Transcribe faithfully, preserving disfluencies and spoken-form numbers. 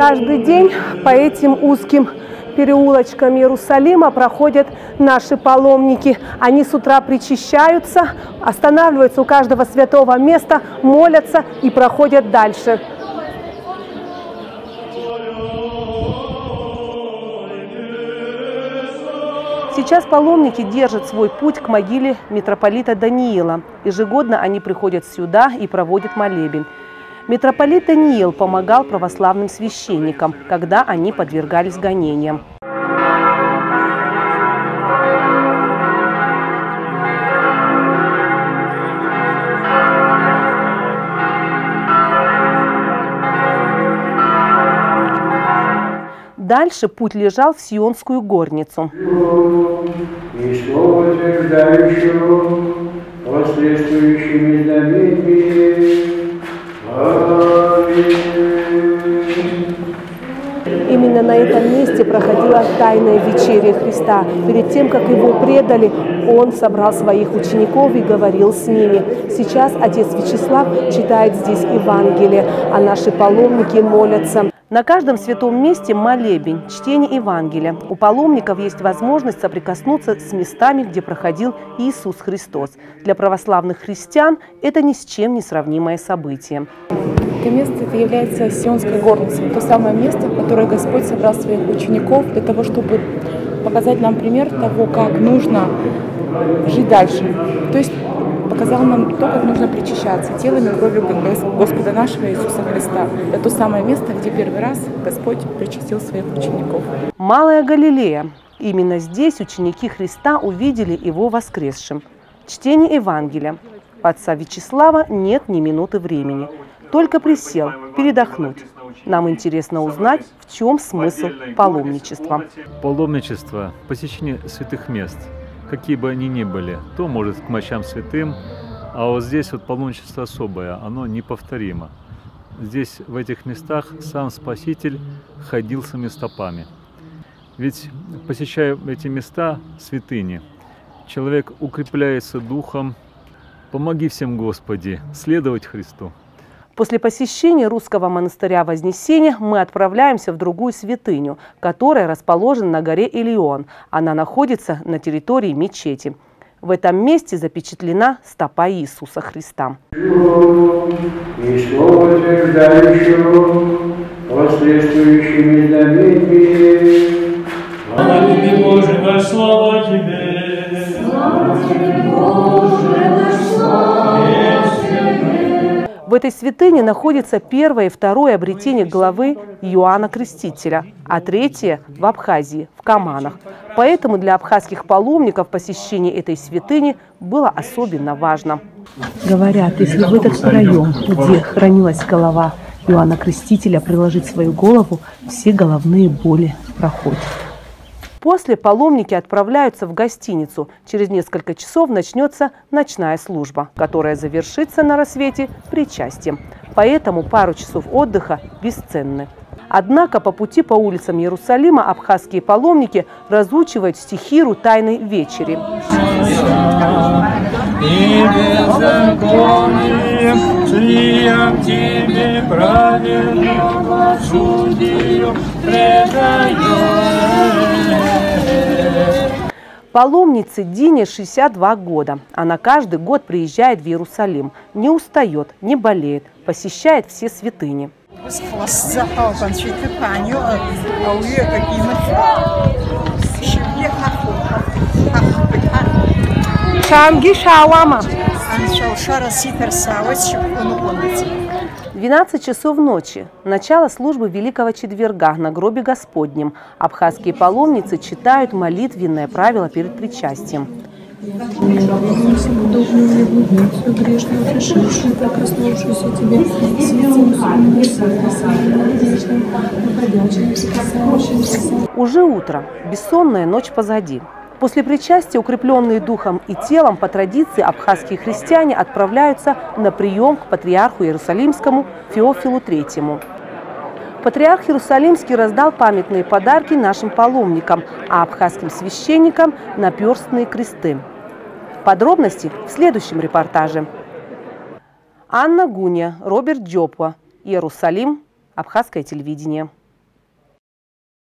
Каждый день по этим узким переулочкам Иерусалима проходят наши паломники. Они с утра причащаются, останавливаются у каждого святого места, молятся и проходят дальше. Сейчас паломники держат свой путь к могиле митрополита Даниила. Ежегодно они приходят сюда и проводят молебен. Митрополит Даниил помогал православным священникам, когда они подвергались гонениям. Дальше путь лежал в Сионскую горницу. И слово утверждающего последующими знамениями. Именно на этом месте проходила тайная вечеря Христа. Перед тем, как его предали, он собрал своих учеников и говорил с ними. Сейчас отец Вячеслав читает здесь Евангелие, а наши паломники молятся. На каждом святом месте молебен, чтение Евангелия. У паломников есть возможность соприкоснуться с местами, где проходил Иисус Христос. Для православных христиан это ни с чем не сравнимое событие. Это место это является Сионской горницей. То самое место, в которое Господь собрал своих учеников для того, чтобы показать нам пример того, как нужно жить дальше. То есть показал нам то, как нужно причащаться телом и кровью Господа нашего Иисуса Христа. Это то самое место, где первый раз Господь причастил своих учеников. Малая Галилея. Именно здесь ученики Христа увидели его воскресшим. Чтение Евангелия. У отца Вячеслава нет ни минуты времени. Только присел передохнуть. Нам интересно узнать, в чем смысл паломничества. Паломничество – посещение святых мест. Какие бы они ни были, то может к мощам святым, а вот здесь вот паломничество особое, оно неповторимо. Здесь, в этих местах, сам Спаситель ходил своими стопами. Ведь, посещая эти места, святыни, человек укрепляется духом. Помоги всем, Господи, следовать Христу. После посещения русского монастыря Вознесения мы отправляемся в другую святыню, которая расположена на горе Илион. Она находится на территории мечети. В этом месте запечатлена стопа Иисуса Христа. И слово утверждающего последующими знамениями. Слава тебе, Боже наш, слава тебе! Слава тебе, Боже наш, слава тебе! В этой святыне находится первое и второе обретение главы Иоанна Крестителя, а третье в Абхазии, в Каманах. Поэтому для абхазских паломников посещение этой святыни было особенно важно. Говорят, если в этот проем, где хранилась голова Иоанна Крестителя, приложить свою голову, все головные боли проходят. После паломники отправляются в гостиницу. Через несколько часов начнется ночная служба, которая завершится на рассвете причастием. Поэтому пару часов отдыха бесценны. Однако по пути по улицам Иерусалима абхазские паломники разучивают стихиру Тайной вечери. Паломнице Дине шестьдесят два года. Она каждый год приезжает в Иерусалим. Не устает, не болеет, посещает все святыни. двенадцать часов ночи. Начало службы Великого Четверга на гробе Господнем. Абхазские паломницы читают молитвенное правило перед причастием. Уже утро. Бессонная ночь позади. После причастия, укрепленные духом и телом, по традиции абхазские христиане отправляются на прием к патриарху Иерусалимскому Феофилу третьему. Патриарх Иерусалимский раздал памятные подарки нашим паломникам, а абхазским священникам – наперстные кресты. Подробности в следующем репортаже. Анна Гуня, Роберт Джопа, Иерусалим, Абхазское телевидение.